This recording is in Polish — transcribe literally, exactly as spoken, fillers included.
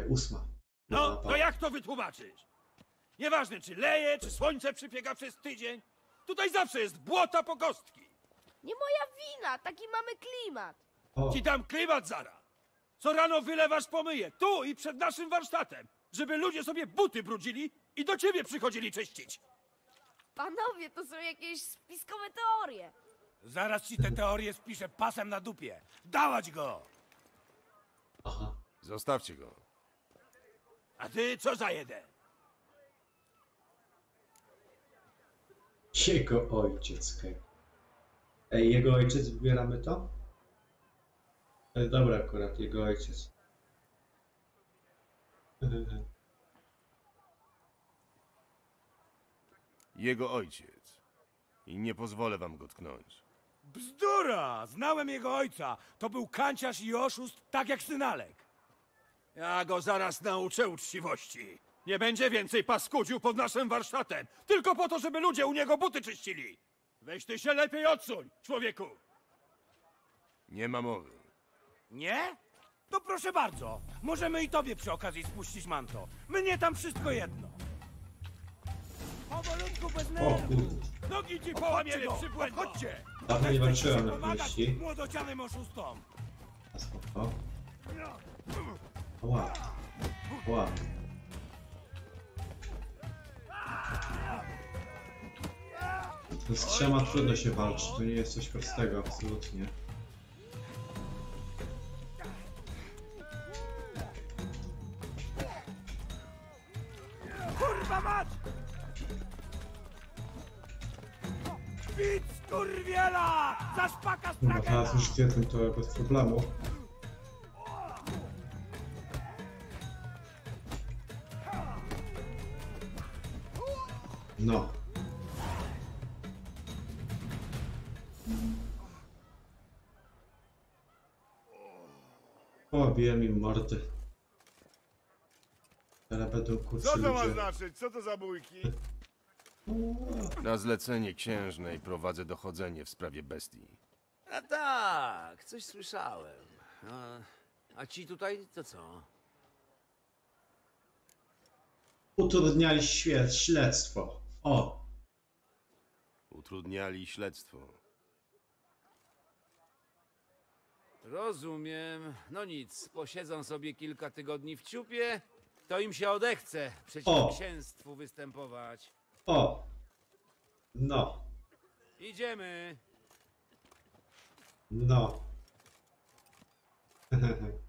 ósma. No, to jak to wytłumaczysz? Nieważne, czy leje, czy słońce przypiega przez tydzień. Tutaj zawsze jest błota po kostki. Nie moja wina, taki mamy klimat. O, Ci dam klimat zara. Co rano wylewasz pomyję, tu i przed naszym warsztatem, żeby ludzie sobie buty brudzili i do ciebie przychodzili czyścić. Panowie, to są jakieś spiskowe teorie. Zaraz ci te teorie spiszę pasem na dupie. Dawać go! aha. Zostawcie go. A ty co za jeden? Jego ojciec, hej. Ej, jego ojciec, wybieramy to? E, dobra, akurat, jego ojciec. Jego ojciec. I nie pozwolę wam go tknąć. Bzdura! Znałem jego ojca. To był kanciarz i oszust, tak jak synalek. Ja go zaraz nauczę uczciwości. Nie będzie więcej paskudził pod naszym warsztatem, tylko po to, żeby ludzie u niego buty czyścili. Weź ty się lepiej odsuń, człowieku. Nie ma mowy. Nie? To proszę bardzo. Możemy i tobie przy okazji spuścić manto. Mnie tam wszystko jedno. Powolutku, bez O nerwów. kurde, Nogi ci połamiemy, Chodźcie, przybłędo. chodźcie. dawno nie walczyłem na Pomagać powieści. młodocianym oszustom. A spoko. Ła. Ła. Z trzema trudno się walczy, to nie jest coś prostego, absolutnie. Kurwa mać! Bić skurwiela! Za szpaka Chyba stragana! teraz już zjedzę to bez problemu. No. Pobiłem im mordy. Ale będą kurczę Co to ma ludzie. znaczyć? Co to za bójki? Na zlecenie księżnej prowadzę dochodzenie w sprawie bestii. A tak, coś słyszałem. A, a ci tutaj to co? Utrudniali świe- śledztwo. O! Utrudniali śledztwo. Rozumiem. No nic, posiedzą sobie kilka tygodni w ciupie, to im się odechce przeciwko O. księstwu występować. O! No. Idziemy. No.